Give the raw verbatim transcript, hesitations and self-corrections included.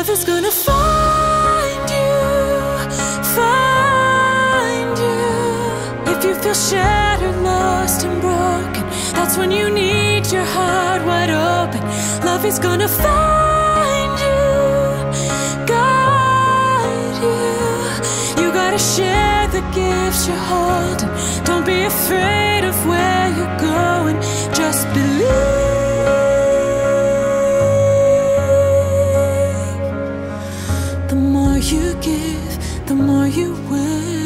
Love is gonna find you, find you. If you feel shattered, lost and broken, that's when you need your heart wide open. Love is gonna find you, guide you. You gotta share the gifts you're holding. Don't be afraid of where you're going, just believe. The more you give, the more you will.